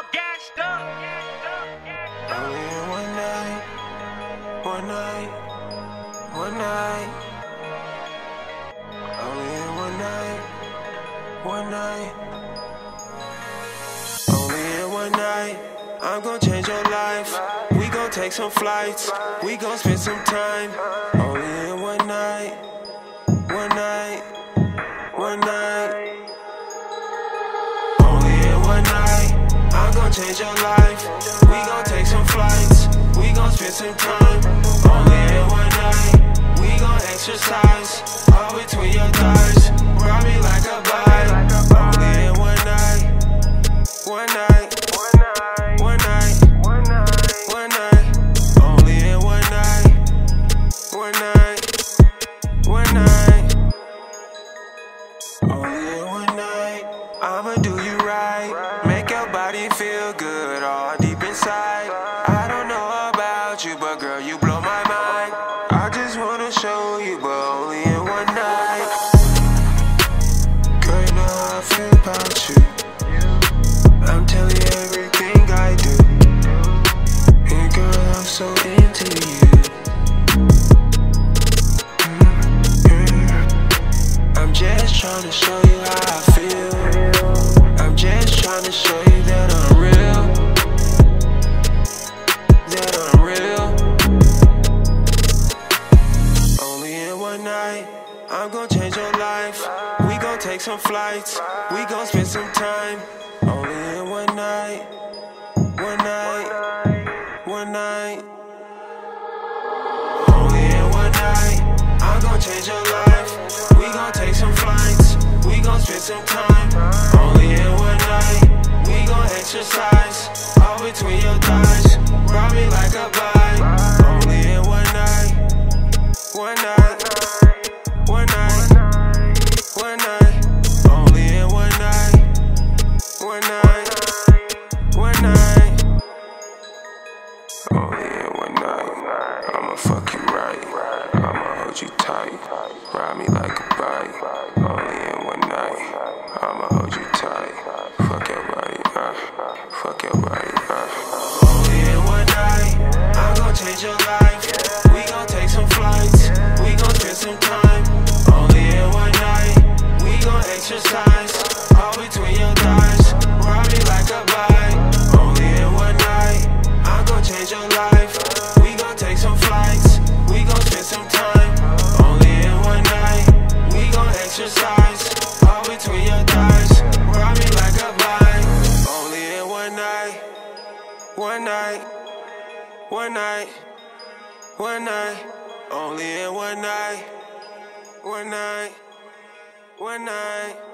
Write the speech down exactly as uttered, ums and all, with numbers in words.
all gassed up. Only in one night, one night, one night. Only in one night, one night. Only in one night, I'm gon' change your life. We gon' take some flights, we gon' spend some time. Only in one night, one night, one night. Only in one night, I'm gon' change your life. We gon' take some flights, we gon' spend some time. Only in one night, we gon' exercise all between your thighs. Ride me like a bike. Only in one night, one night, one night, one night. Only in one night, one night, one night. Only in one night, I'ma do you right. Make your body feel good all deep inside. I don't know about you, but girl, you blow my mind. I just wanna show you, but only in one night. Girl, you know how I feel about you. I'm telling you everything I do. And girl, I'm so into you. Mm-hmm. I'm just trying to show you how I feel. I'm just trying to show you that I'm real. That I'm real. Only in one night, I'm gon' change your life. We gon' take some flights, we gon' spend some time. Only in one night, one night, one night. Only in one night, I'm gon' change your life. We gon' take some flights, we gon' spend some time. Only in one night, we gon' exercise all between your thighs. Ride me like a bike. Only in one night, one night, one night, one night. Only in one night, one night, one night. Only in one night, I'ma fuck you right. I'ma hold you tight, ride me like a bike. Only in one night, I'ma hold you tight. Fuck your body, uh, fuck your body, uh. Only in one night, I'm gon' change your life. We gon' take some flights, we gon' spend some time. Only in one night, we gon' exercise all between your thighs. Ride me like a bike. Only in one night, I'm gon' change your life. We gon' take some flights, we gon' spend some time. Only in one night, we gon' exercise all between your thighs. Ride me like a bike. Only in one night, one night, one night, one night. Only in one night, one night, one night.